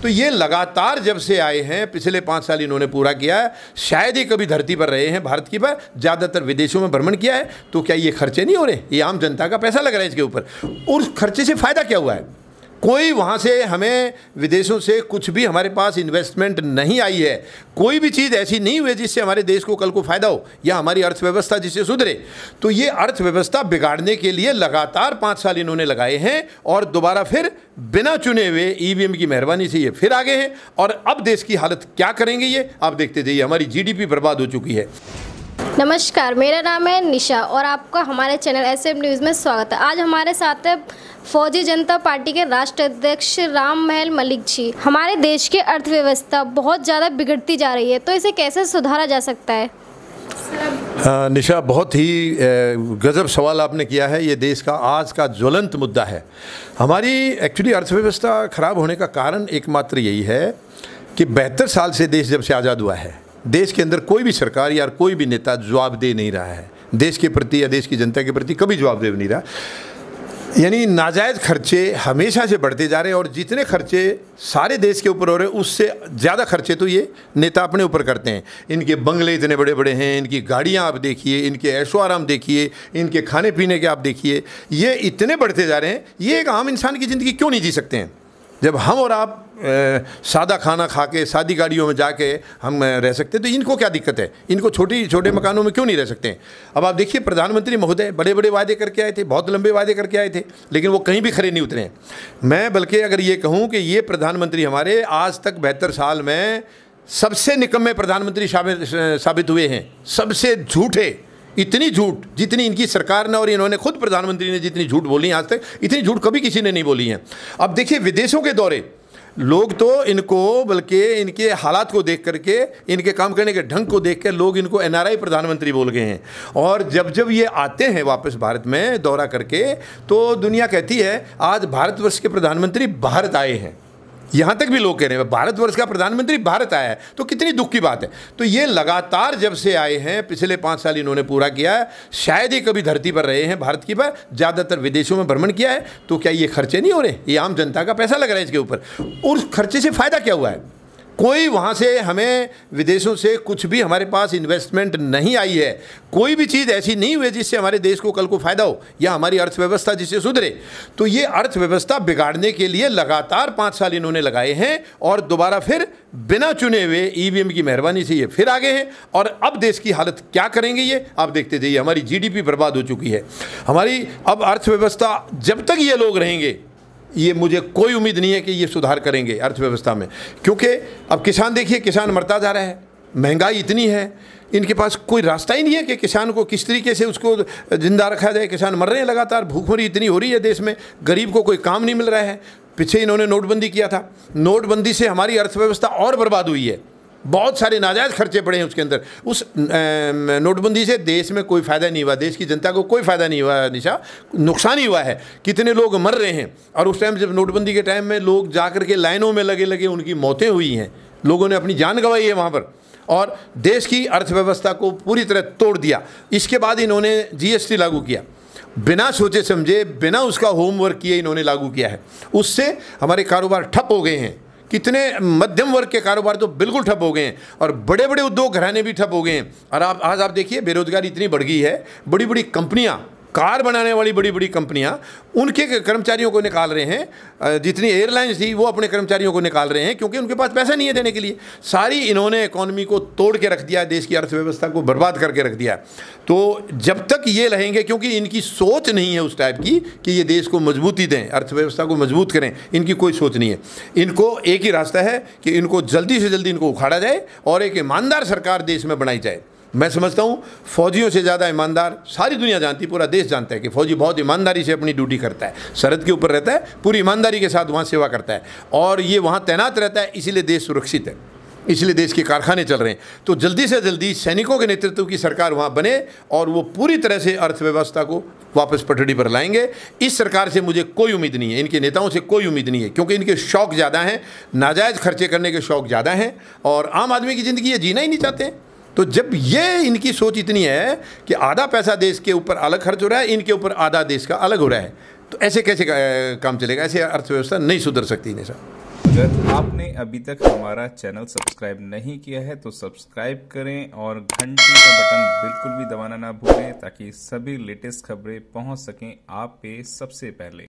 तो ये लगातार जब से आए हैं, पिछले 5 साल इन्होंने पूरा किया है। शायद ही कभी धरती पर रहे हैं भारत की पर, ज़्यादातर विदेशों में भ्रमण किया है। तो क्या ये खर्चे नहीं हो रहे? ये आम जनता का पैसा लग रहा है इसके ऊपर। उस खर्चे से फ़ायदा क्या हुआ है? कोई वहाँ से हमें विदेशों से कुछ भी हमारे पास इन्वेस्टमेंट नहीं आई है। कोई भी चीज़ ऐसी नहीं हुई जिससे हमारे देश को कल को फ़ायदा हो या हमारी अर्थव्यवस्था जिससे सुधरे। तो ये अर्थव्यवस्था बिगाड़ने के लिए लगातार 5 साल इन्होंने लगाए हैं और दोबारा फिर बिना चुने हुए ईवीएम की मेहरबानी से ये फिर आगे हैं। और अब देश की हालत क्या करेंगे ये आप देखते जाइए। हमारी जीडीपी बर्बाद हो चुकी है। नमस्कार, मेरा नाम है निशा और आपका हमारे चैनल एसएम न्यूज़ में स्वागत है। आज हमारे साथ है फौजी जनता पार्टी के राष्ट्रीय अध्यक्ष राम महल मलिक जी। हमारे देश की अर्थव्यवस्था बहुत ज़्यादा बिगड़ती जा रही है, तो इसे कैसे सुधारा जा सकता है? निशा, बहुत ही गजब सवाल आपने किया है। ये देश का आज का ज्वलंत मुद्दा है। हमारी एक्चुअली अर्थव्यवस्था खराब होने का कारण एकमात्र यही है कि 72 साल से देश जब से आज़ाद हुआ है, देश के अंदर कोई भी सरकार या कोई भी नेता जवाबदेह नहीं रहा है देश के प्रति या देश की जनता के प्रति, कभी जवाबदेह नहीं रहा। यानी नाजायज़ खर्चे हमेशा से बढ़ते जा रहे हैं और जितने खर्चे सारे देश के ऊपर हो रहे हैं उससे ज़्यादा खर्चे तो ये नेता अपने ऊपर करते हैं। इनके बंगले इतने बड़े बड़े हैं, इनकी गाड़ियाँ आप देखिए, इनके ऐशो आराम देखिए, इनके खाने पीने के आप देखिए, ये इतने बढ़ते जा रहे हैं। ये एक आम इंसान की ज़िंदगी क्यों नहीं जी सकते हैं? जब हम और आप सादा खाना खा के सादी गाड़ियों में जाके हम रह सकते हैं, तो इनको क्या दिक्कत है? इनको छोटे मकानों में क्यों नहीं रह सकते हैं? अब आप देखिए, प्रधानमंत्री महोदय बड़े बड़े वादे करके आए थे, बहुत लंबे वादे करके आए थे, लेकिन वो कहीं भी खरे नहीं उतरे हैं। मैं बल्कि अगर ये कहूँ कि ये प्रधानमंत्री हमारे आज तक 72 साल में सबसे निकम्मे प्रधानमंत्री साबित हुए हैं, सबसे झूठे। इतनी झूठ जितनी इनकी सरकार ने और इन्होंने खुद प्रधानमंत्री ने जितनी झूठ बोली आज तक, इतनी झूठ कभी किसी ने नहीं बोली है। अब देखिए, विदेशों के दौरे लोग तो इनको, बल्कि इनके हालात को देख करके, इनके काम करने के ढंग को देख कर लोग इनको एनआरआई प्रधानमंत्री बोल गए हैं। और जब ये आते हैं वापस भारत में दौरा करके, तो दुनिया कहती है आज भारतवर्ष के प्रधानमंत्री भारत आए हैं। यहाँ तक भी लोग कह रहे हैं भारतवर्ष का प्रधानमंत्री भारत आया है, तो कितनी दुख की बात है। तो ये लगातार जब से आए हैं, पिछले 5 साल इन्होंने पूरा किया है। शायद ही कभी धरती पर रहे हैं भारत की पर, ज़्यादातर विदेशों में भ्रमण किया है। तो क्या ये खर्चे नहीं हो रहे? ये आम जनता का पैसा लग रहा है इसके ऊपर। उस खर्चे से फ़ायदा क्या हुआ है? कोई वहाँ से हमें विदेशों से कुछ भी हमारे पास इन्वेस्टमेंट नहीं आई है। कोई भी चीज़ ऐसी नहीं हुई जिससे हमारे देश को कल को फ़ायदा हो या हमारी अर्थव्यवस्था जिससे सुधरे। तो ये अर्थव्यवस्था बिगाड़ने के लिए लगातार 5 साल इन्होंने लगाए हैं और दोबारा फिर बिना चुने हुए ईवीएम की मेहरबानी से ये फिर आगे हैं। और अब देश की हालत क्या करेंगे ये आप देखते जाइए। हमारी जीडीपी बर्बाद हो चुकी है। हमारी अब अर्थव्यवस्था, जब तक ये लोग रहेंगे, ये मुझे कोई उम्मीद नहीं है कि ये सुधार करेंगे अर्थव्यवस्था में। क्योंकि अब किसान देखिए, किसान मरता जा रहा है, महंगाई इतनी है, इनके पास कोई रास्ता ही नहीं है कि किसान को किस तरीके से उसको जिंदा रखा जाए। किसान मर रहे हैं लगातार, भूखमरी इतनी हो रही है देश में, गरीब को कोई काम नहीं मिल रहा है। पीछे इन्होंने नोटबंदी किया था, नोटबंदी से हमारी अर्थव्यवस्था और बर्बाद हुई है। बहुत सारे नाजायज़ खर्चे पड़े हैं उसके अंदर। उस नोटबंदी से देश में कोई फ़ायदा नहीं हुआ, देश की जनता को कोई फ़ायदा नहीं हुआ निशा, नुकसान ही हुआ है। कितने लोग मर रहे हैं। और उस टाइम जब नोटबंदी के टाइम में लोग जा कर के लाइनों में लगे उनकी मौतें हुई हैं, लोगों ने अपनी जान गंवाई है वहाँ पर, और देश की अर्थव्यवस्था को पूरी तरह तोड़ दिया। इसके बाद इन्होंने जीएसटी लागू किया, बिना सोचे समझे, बिना उसका होमवर्क किए इन्होंने लागू किया है। उससे हमारे कारोबार ठप हो गए हैं। कितने मध्यम वर्ग के कारोबार तो बिल्कुल ठप हो गए हैं और बड़े बड़े उद्योग घराने भी ठप हो गए हैं। और आज आप देखिए, बेरोजगारी इतनी बढ़ गई है, बड़ी बड़ी कंपनियां, कार बनाने वाली बड़ी बड़ी कंपनियां उनके कर्मचारियों को निकाल रहे हैं। जितनी एयरलाइंस थी वो अपने कर्मचारियों को निकाल रहे हैं क्योंकि उनके पास पैसा नहीं है देने के लिए। सारी इन्होंने इकोनॉमी को तोड़ के रख दिया, देश की अर्थव्यवस्था को बर्बाद करके रख दिया। तो जब तक ये रहेंगे, क्योंकि इनकी सोच नहीं है उस टाइप की कि ये देश को मजबूती दें, अर्थव्यवस्था को मजबूत करें, इनकी कोई सोच नहीं है। इनको एक ही रास्ता है कि इनको जल्दी से जल्दी इनको उखाड़ा जाए और एक ईमानदार सरकार देश में बनाई जाए। मैं समझता हूँ फौजियों से ज़्यादा ईमानदार सारी दुनिया जानती, पूरा देश जानता है कि फौजी बहुत ईमानदारी से अपनी ड्यूटी करता है, सरहद के ऊपर रहता है, पूरी ईमानदारी के साथ वहाँ सेवा करता है और ये वहाँ तैनात रहता है। इसीलिए देश सुरक्षित है, इसलिए देश के कारखाने चल रहे हैं। तो जल्दी से जल्दी सैनिकों के नेतृत्व की सरकार वहाँ बने और वो पूरी तरह से अर्थव्यवस्था को वापस पटड़ी पर लाएंगे। इस सरकार से मुझे कोई उम्मीद नहीं है, इनके नेताओं से कोई उम्मीद नहीं है, क्योंकि इनके शौक़ ज़्यादा हैं, नाजायज़ खर्चे करने के शौक़ ज़्यादा हैं और आम आदमी की ज़िंदगी ये जीना ही नहीं चाहते। तो जब ये इनकी सोच इतनी है कि आधा पैसा देश के ऊपर अलग खर्च हो रहा है, इनके ऊपर आधा देश का अलग हो रहा है, तो ऐसे कैसे काम चलेगा? ऐसे अर्थव्यवस्था नहीं सुधर सकती नहीं साहब। अगर आपने अभी तक हमारा चैनल सब्सक्राइब नहीं किया है तो सब्सक्राइब करें और घंटी का बटन बिल्कुल भी दबाना ना भूलें ताकि सभी लेटेस्ट खबरें पहुंच सकें आप पे सबसे पहले।